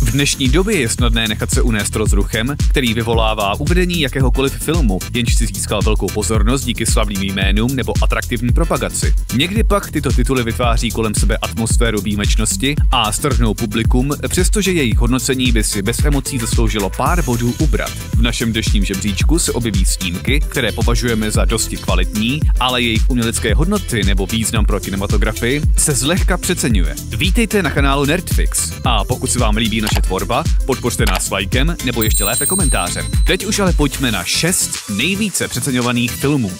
V dnešní době je snadné nechat se unést rozruchem, který vyvolává uvedení jakéhokoliv filmu, jenž si získal velkou pozornost díky slavným jménům nebo atraktivní propagaci. Někdy pak tyto tituly vytváří kolem sebe atmosféru výjimečnosti a strhnou publikum, přestože jejich hodnocení by si bez emocí zasloužilo pár bodů ubrat. V našem dnešním žebříčku se objeví snímky, které považujeme za dosti kvalitní, ale jejich umělecké hodnoty nebo význam pro kinematografii se zlehka přeceňuje. Vítejte na kanálu Nerdfix a pokud se vám líbí naše tvorba, podpořte nás lajkem nebo ještě lépe komentářem. Teď už ale pojďme na 6 nejvíce přeceňovaných filmů.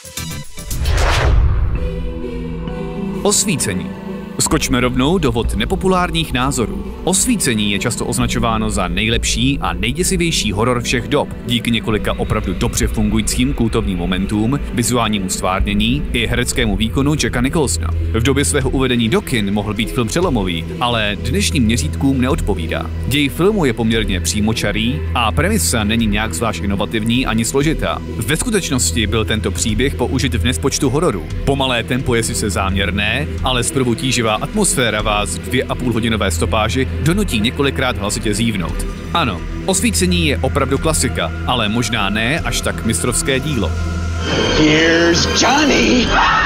Osvícení. Skočme rovnou do vod nepopulárních názorů. Osvícení je často označováno za nejlepší a nejděsivější horor všech dob, díky několika opravdu dobře fungujícím kultovním momentům, vizuálnímu stvárnění i hereckému výkonu Jacka Nicholsona. V době svého uvedení do kin mohl být film přelomový, ale dnešním měřítkům neodpovídá. Děj filmu je poměrně přímočarý a premisa není nějak zvlášť inovativní ani složitá. Ve skutečnosti byl tento příběh použit v nespočtu hororů. Pomalé tempo je sice záměrné, ale zprvu tíživá atmosféra vás v 2,5hodinové stopáži donutí několikrát hlasitě zívnout. Ano, Osvícení je opravdu klasika, ale možná ne až tak mistrovské dílo. Here's Johnny!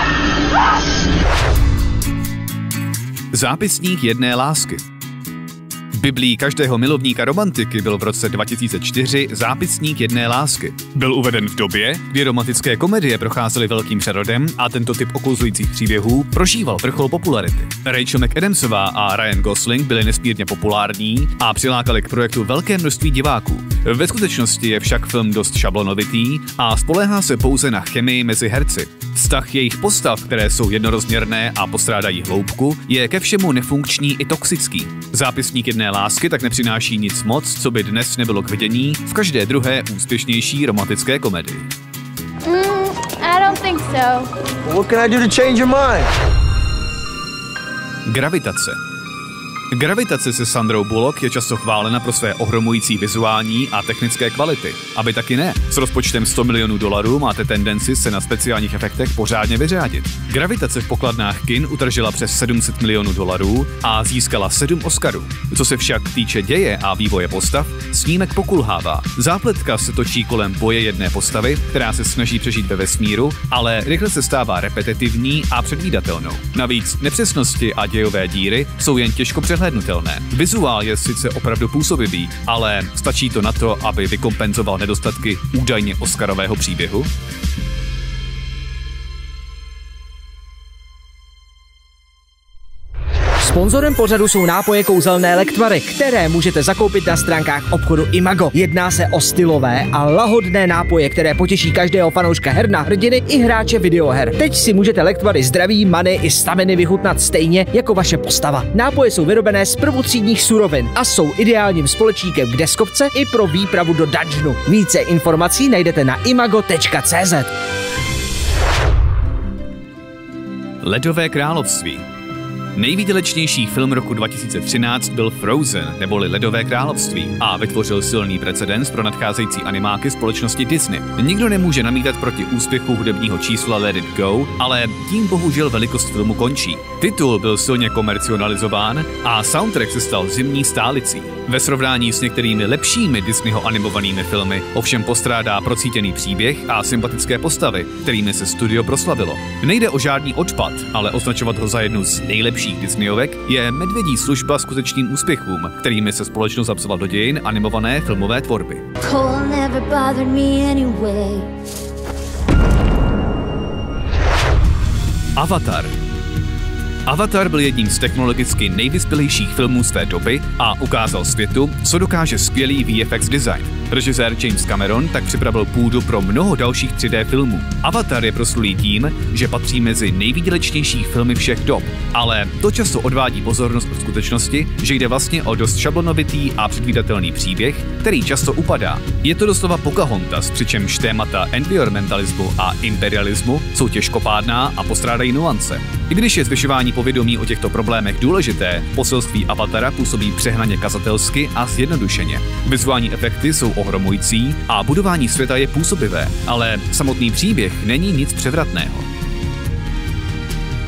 Zápisník jedné lásky. Biblí každého milovníka romantiky byl v roce 2004 Zápisník jedné lásky. Byl uveden v době, kdy romantické komedie procházely velkým přerodem a tento typ okouzlujících příběhů prožíval vrchol popularity. Rachel McAdamsová a Ryan Gosling byli nesmírně populární a přilákali k projektu velké množství diváků. Ve skutečnosti je však film dost šablonovitý a spoléhá se pouze na chemii mezi herci. Vztah jejich postav, které jsou jednorozměrné a postrádají hloubku, je ke všemu nefunkční i toxický. Zápisník jedné lásky tak nepřináší nic moc, co by dnes nebylo k vidění v každé druhé úspěšnější romantické komedii. I don't think so. What can I do to change your mind? Gravitace. Gravitace se Sandrou Bullock je často chválena pro své ohromující vizuální a technické kvality. Aby taky ne. S rozpočtem $100 milionů máte tendenci se na speciálních efektech pořádně vyřádit. Gravitace v pokladnách kin utržila přes $700 milionů a získala 7 Oscarů. Co se však týče děje a vývoje postav, snímek pokulhává. Zápletka se točí kolem boje jedné postavy, která se snaží přežít ve vesmíru, ale rychle se stává repetitivní a předvídatelnou. Navíc nepřesnosti a dějové díry jsou jen těžko přehlédnutelné. Vizuál je sice opravdu působivý, ale stačí to na to, aby vykompenzoval nedostatky údajně oscarového příběhu? Sponzorem pořadu jsou nápoje kouzelné Lektvary, které můžete zakoupit na stránkách obchodu Imago. Jedná se o stylové a lahodné nápoje, které potěší každého fanouška her na hrdiny i hráče videoher. Teď si můžete Lektvary zdraví, many i staminy vychutnat stejně jako vaše postava. Nápoje jsou vyrobené z prvotřídních surovin a jsou ideálním společníkem k deskovce i pro výpravu do dungeonu. Více informací najdete na imago.cz. Ledové království. Nejvýdělečnější film roku 2013 byl Frozen, neboli Ledové království, a vytvořil silný precedens pro nadcházející animáky společnosti Disney. Nikdo nemůže namítat proti úspěchu hudebního čísla Let It Go, ale tím bohužel velikost filmu končí. Titul byl silně komercionalizován a soundtrack se stal zimní stálicí. Ve srovnání s některými lepšími Disneyho animovanými filmy ovšem postrádá procítěný příběh a sympatické postavy, kterými se studio proslavilo. Nejde o žádný odpad, ale označovat ho za jednu z nejlepších Disneyovek je medvědí služba skutečným úspěchům, kterými se společnost zapsala do dějin animované filmové tvorby. Avatar. Avatar byl jedním z technologicky nejvyspělejších filmů své doby a ukázal světu, co dokáže skvělý VFX design. Režisér James Cameron tak připravil půdu pro mnoho dalších 3D filmů. Avatar je proslulý tím, že patří mezi nejvýdělečnější filmy všech dob, ale to často odvádí pozornost od skutečnosti, že jde vlastně o dost šablonovitý a předvídatelný příběh, který často upadá. Je to doslova Pocahontas, přičemž témata environmentalismu a imperialismu jsou těžkopádná a postrádají nuance. I když je zvyšování povědomí o těchto problémech důležité, poselství Avatara působí přehnaně kazatelsky a zjednodušeně. Vizuální efekty jsou ohromující a budování světa je působivé, ale samotný příběh není nic převratného.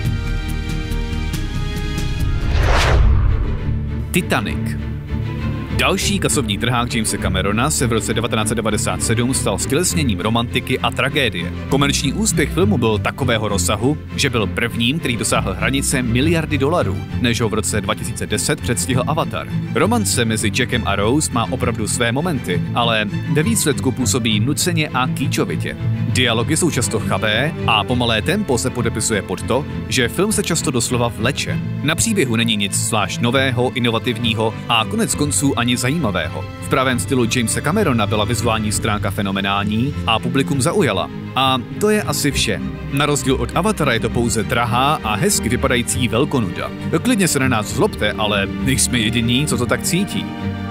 Titanic. Další kasovní trhák Jamesa Camerona se v roce 1997 stal stělesněním romantiky a tragédie. Komerční úspěch filmu byl takového rozsahu, že byl prvním, který dosáhl hranice miliardy dolarů, než ho v roce 2010 předstihl Avatar. Romance mezi Jackem a Rose má opravdu své momenty, ale ve výsledku působí nuceně a kýčovitě. Dialogy jsou často chabé a pomalé tempo se podepisuje pod to, že film se často doslova vleče. Na příběhu není nic zvlášť nového, inovativního a konec konců ani zajímavého. V pravém stylu Jamesa Camerona byla vizuální stránka fenomenální a publikum zaujala. A to je asi vše. Na rozdíl od Avatara je to pouze drahá a hezky vypadající velkonuda. Klidně se na nás zlobte, ale nejsme jediní, co to tak cítí.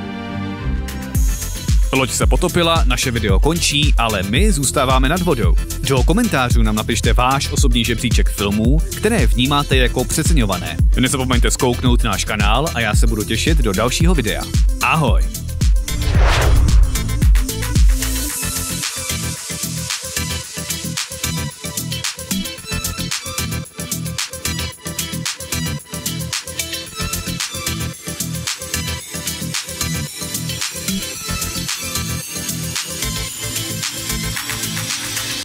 Loď se potopila, naše video končí, ale my zůstáváme nad vodou. Do komentářů nám napište váš osobní žebříček filmů, které vnímáte jako přeceňované. Nezapomeňte zkouknout náš kanál a já se budu těšit do dalšího videa. Ahoj!